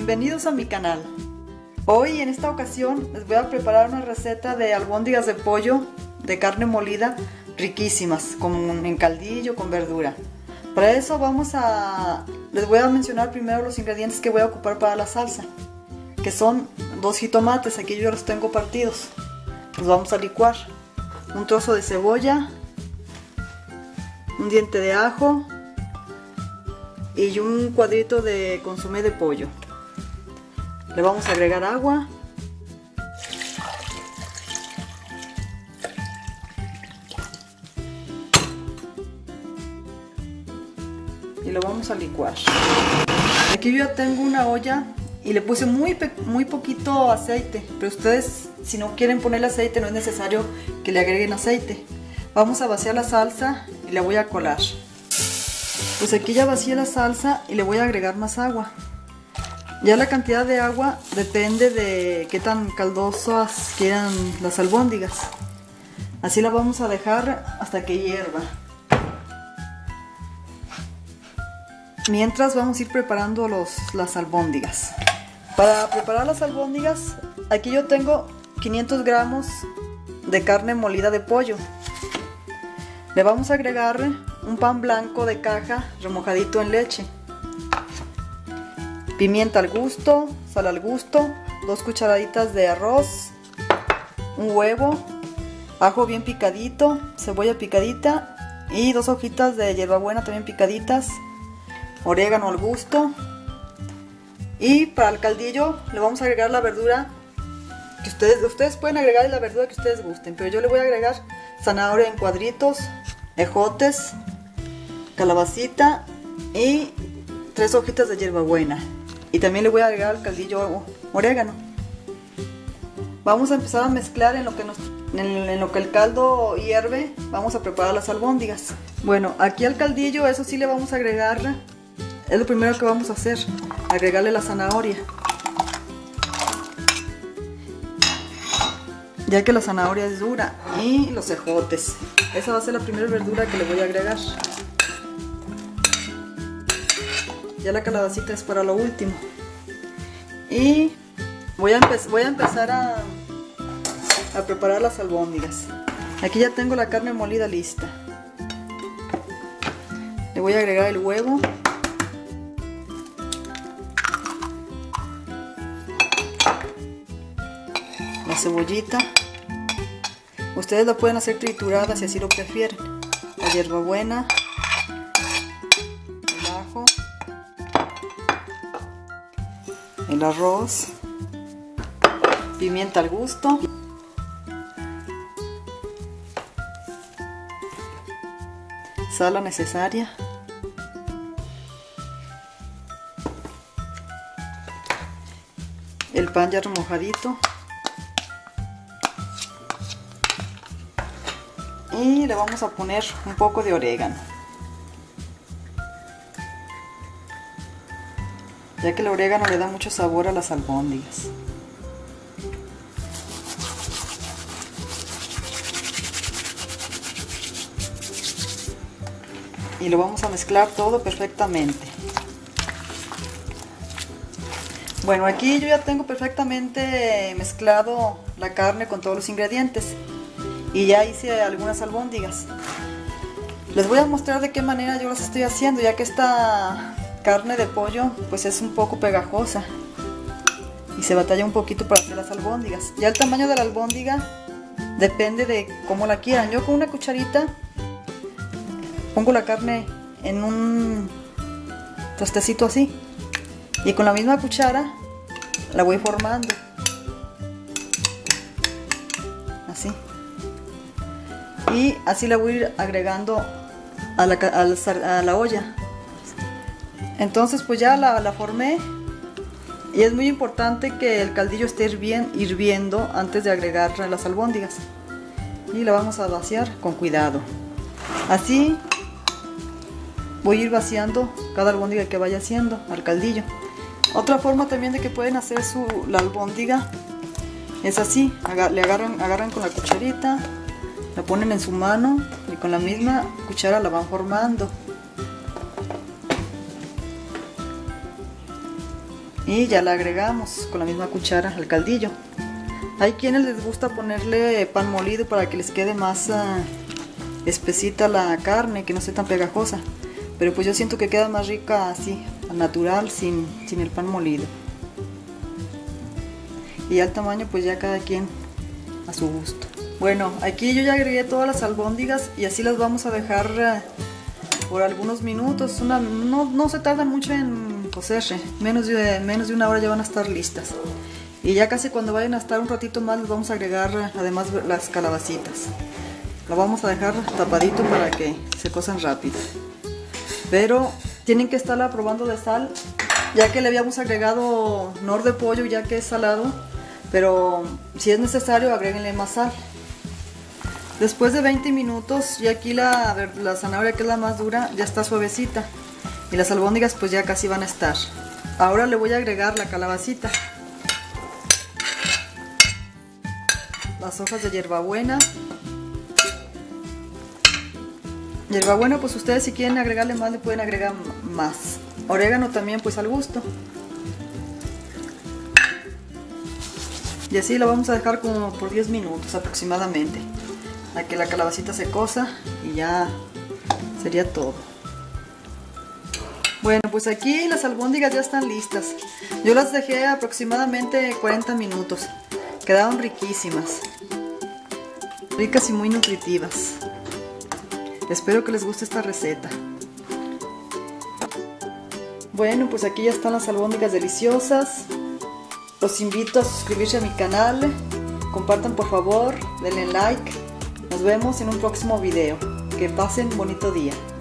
bienvenidos a mi canal. Hoy en esta ocasión les voy a preparar una receta de albóndigas de pollo de carne molida riquísimas, en caldillo, con verdura. Para eso les voy a mencionar primero los ingredientes que voy a ocupar para la salsa, que son 2 jitomates, aquí yo los tengo partidos. Los vamos a licuar, un trozo de cebolla, un diente de ajo y un cuadrito de consomé de pollo. Le vamos a agregar agua. Y lo vamos a licuar. Aquí yo ya tengo una olla y le puse muy poquito aceite, pero ustedes si no quieren ponerle aceite no es necesario que le agreguen aceite. Vamos a vaciar la salsa y la voy a colar. Pues aquí ya vacié la salsa y le voy a agregar más agua. Ya la cantidad de agua depende de qué tan caldosas quieran las albóndigas. Así la vamos a dejar hasta que hierva. Mientras vamos a ir preparando las albóndigas. Para preparar las albóndigas, aquí yo tengo 500 gramos de carne molida de pollo. Le vamos a agregar un pan blanco de caja remojadito en leche, pimienta al gusto, sal al gusto, 2 cucharaditas de arroz, un huevo, ajo bien picadito, cebolla picadita y 2 hojitas de hierbabuena también picaditas, orégano al gusto. Y para el caldillo le vamos a agregar la verdura que ustedes pueden agregar la verdura que ustedes gusten, pero yo le voy a agregar zanahoria en cuadritos, ejotes, calabacita y 3 hojitas de hierbabuena. Y también le voy a agregar al caldillo orégano. Vamos a empezar a mezclar en lo que el caldo hierve. Vamos a preparar las albóndigas. Bueno, aquí al caldillo, eso sí le vamos a agregar, es lo primero que vamos a hacer, agregarle la zanahoria. Ya que la zanahoria es dura, y los ejotes. Esa va a ser la primera verdura que le voy a agregar. Ya la calabacita es para lo último. Y voy a empezar a preparar las albóndigas. Aquí ya tengo la carne molida lista. Le voy a agregar el huevo. La cebollita. Ustedes la pueden hacer triturada si así lo prefieren. La hierbabuena. El ajo. El arroz. Pimienta al gusto. Sal necesaria. El pan ya remojadito. Y le vamos a poner un poco de orégano, ya que el orégano le da mucho sabor a las albóndigas. Y lo vamos a mezclar todo perfectamente. Bueno, aquí yo ya tengo perfectamente mezclado la carne con todos los ingredientes. Y ya hice algunas albóndigas. Les voy a mostrar de qué manera yo las estoy haciendo, ya que esta carne de pollo pues es un poco pegajosa y se batalla un poquito para hacer las albóndigas. Ya el tamaño de la albóndiga depende de cómo la quieran. Yo con una cucharita pongo la carne en un tostecito así y con la misma cuchara la voy formando así. Y así la voy a ir agregando a la olla. Entonces pues ya la formé. Y es muy importante que el caldillo esté hirviendo antes de agregar las albóndigas. Y la vamos a vaciar con cuidado. Así voy a ir vaciando cada albóndiga que vaya haciendo al caldillo. Otra forma también de que pueden hacer la albóndiga es así. Le agarran con la cucharita. La ponen en su mano y con la misma cuchara la van formando. y ya la agregamos con la misma cuchara al caldillo. Hay quienes les gusta ponerle pan molido para que les quede más espesita la carne, que no esté tan pegajosa, pero pues yo siento que queda más rica así, natural, sin el pan molido. Y al tamaño pues ya cada quien a su gusto. Bueno, aquí yo ya agregué todas las albóndigas y así las vamos a dejar por algunos minutos. No se tarda mucho en cocerse, menos de una hora ya van a estar listas. Y ya casi cuando vayan a estar un ratito más les vamos a agregar además las calabacitas. Lo vamos a dejar tapadito para que se cosan rápido. Pero tienen que estarla probando de sal, ya que le habíamos agregado nor de pollo ya que es salado, pero si es necesario agréguenle más sal. Después de 20 minutos y aquí la zanahoria, que es la más dura, ya está suavecita y las albóndigas pues ya casi van a estar. Ahora le voy a agregar la calabacita, las hojas de hierbabuena. Hierbabuena pues ustedes si quieren agregarle más le pueden agregar más. Orégano también pues al gusto. Y así lo vamos a dejar como por 10 minutos aproximadamente, a que la calabacita se cosa y ya sería todo. Bueno, pues aquí las albóndigas ya están listas. Yo las dejé aproximadamente 40 minutos. Quedaron riquísimas, ricas y muy nutritivas. Espero que les guste esta receta. Bueno, pues aquí ya están las albóndigas deliciosas. Los invito a suscribirse a mi canal. Compartan por favor, denle like. Nos vemos en un próximo video. Que pasen un bonito día.